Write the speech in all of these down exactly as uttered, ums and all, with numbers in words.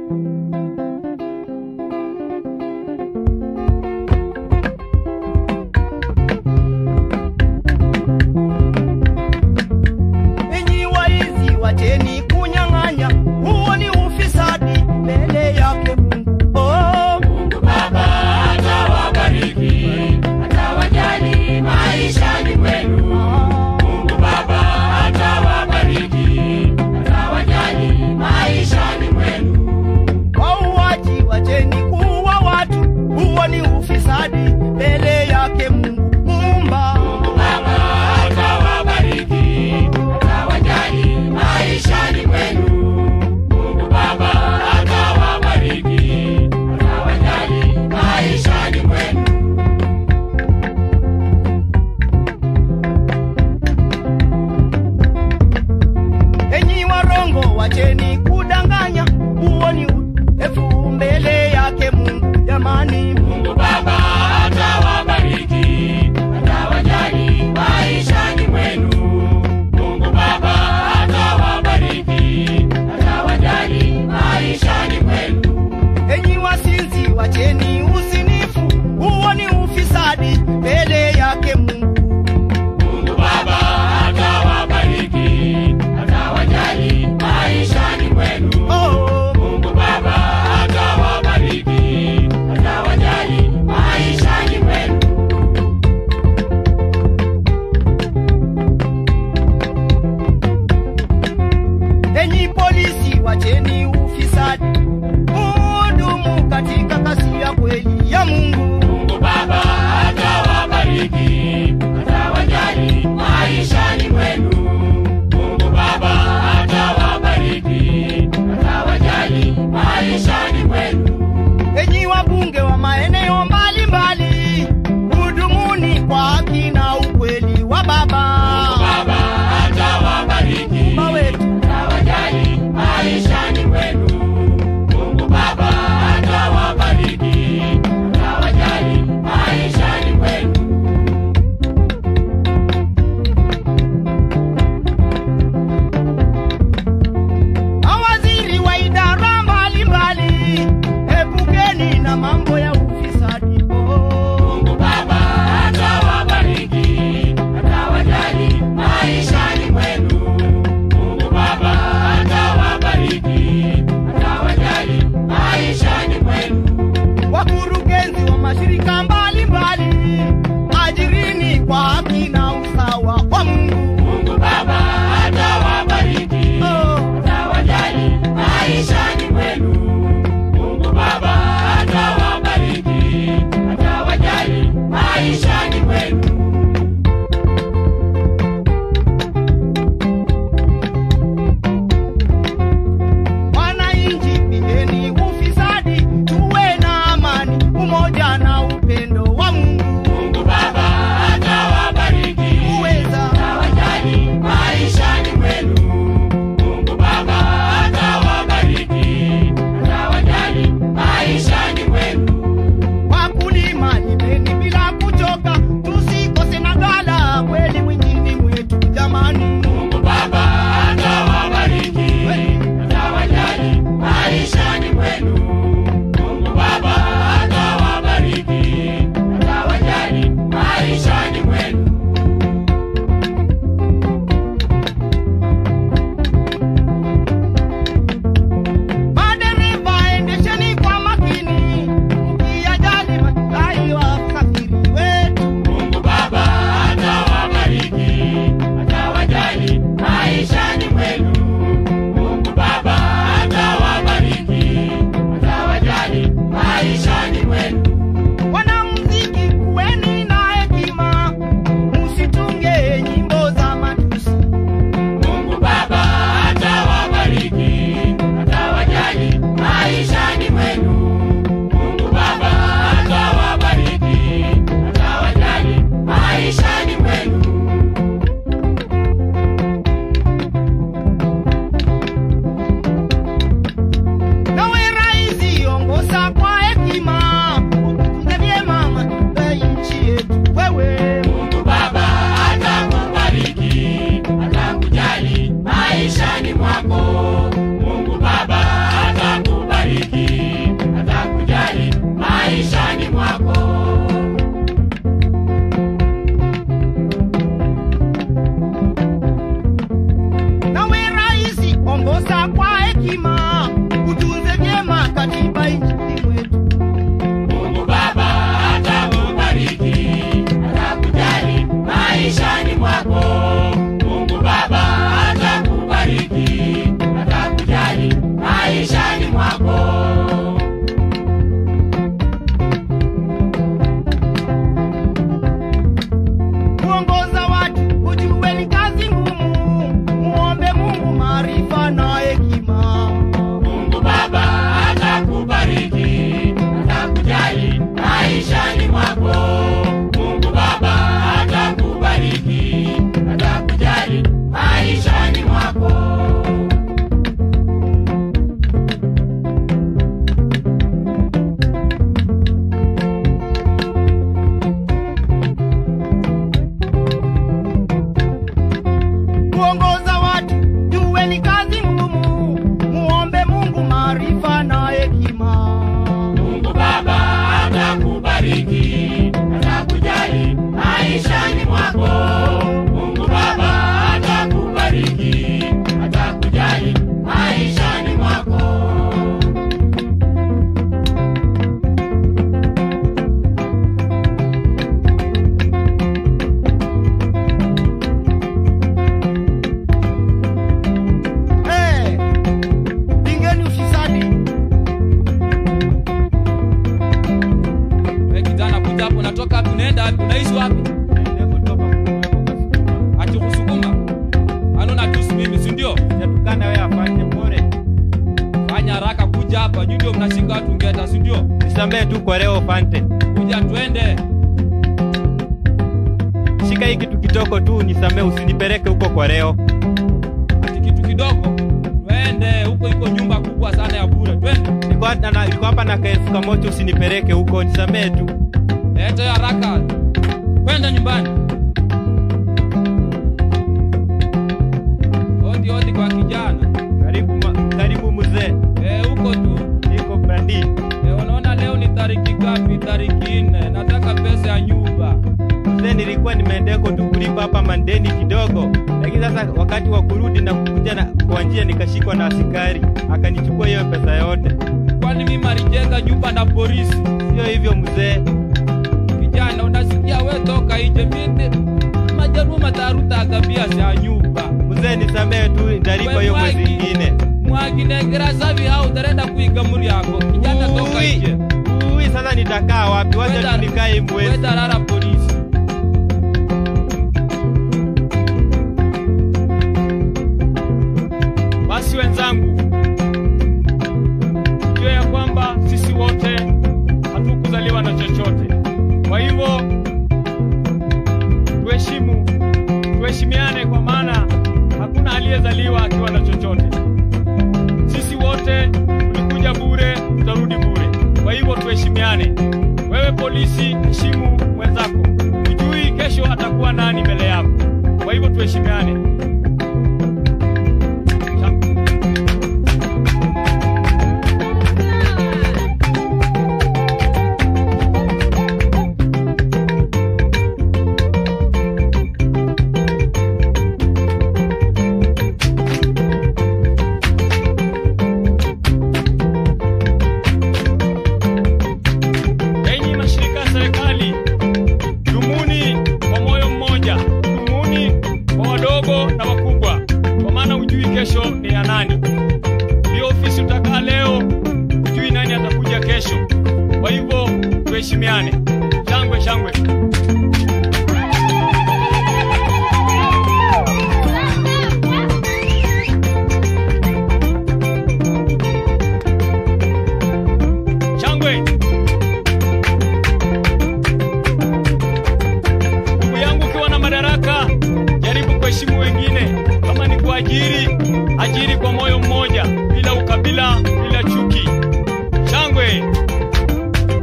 Enyi waizi wacheni kunyang'anya, huo ni ufisadi mbele yake Mungu. Oh, Mungu Baba atawabariki, atawajali maishani mwenu. Mungu Baba atawabariki, atawajali maishani mwenu. kwa kuongoza watu, jueni kazi ngumu, muombe Mungu maarifa na hekima. Mungu Baba atakubariki, atakujali maishani mwako. Mungu Baba atakubariki, atakujali maishani mwako. Hey, pingeni ufisadi. Wewe kijana kuja hapo, unatoka wapi, unaenda wapi, unaishi wapi? Ati kusukuma. Anona tusi mimi, si ndio? Yatukana wewe afanye bure. Fanya haraka kuja hapa, nyinyi ndio mnashika watu ngeta, si ndio? Nisamee tu kwa leo Fante. Kuja twende. Shika hiki kitu kitoko tu nisamee, usinipeleke huko kwa leo. Ati kitu kidogo. Twende, huko iko nyumba kubwa sana ya bure. Twende. Niko hapa na niko hapa na kaelfu kamoja, usinipeleke huko, nisamee tu. Leta haraka. Kwenda nyumbani. Odi odi kwa kijana. Karibu ma, karibu mzee. Eh, huko tu. Niko brandi. Eh, unaona leo ni tariki ngapi? Tariki nne. Nataka pesa ya nyumba. Mzee, nilikuwa nimeendeko tu kulipa hapa mandeni kidogo. Lakini sasa wakati wa kurudi na kukuja na kwa njia nikashikwa na askari, akanichukua hiyo pesa yote. Kwani mimi alijenga nyumba na polisi? Sio hivyo mzee. Kijana, unasikia wewe, toka nje. Mimi majaru mataruta agambia za nyumba. Mzee, nisamee tu, nitalipa hiyo mwezi mwingine. Mwagi negera savi hao utaenda kuiga muri yako. Kijana, toka nje. Ui, sasa nitakaa wapi? Wacha tu nikae mwezi. Wewe rara polisi. Basi wenzangu, tujue ya kwamba sisi wote hatukuzaliwa na chochote. Kwa hivyo tuheshimu, tuheshimiane, kwa maana hakuna aliyezaliwa akiwa na chochote. Sisi wote tulikuja bure, tutarudi bure. Kwa hivyo tuheshimiane. Wewe polisi, heshimu mwenzako. Hujui kesho atakuwa nani mbele yako. Kwa hivyo tuheshimiane. Enyi mashirika ya serikali, dumuni kwa moyo mmoja, dumuni kwa wadogo na wakubwa, kwa maana hujui kesho ni ya nani. Hiyo ofisi utakaa leo, hujui nani atakuja kesho. Kwa hivyo tuheshimiane. Shangwe shangwe. Shangwe. Ndugu yangu, ukiwa na madaraka, jaribu kuheshimu wengine. Kama ni kuajiri, ajiri kwa moyo mmoja, bila ukabila, bila chuki. Shangwe.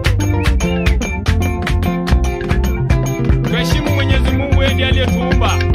Tuheshimu Mwenyezi Mungu, ndiye aliyetuumba.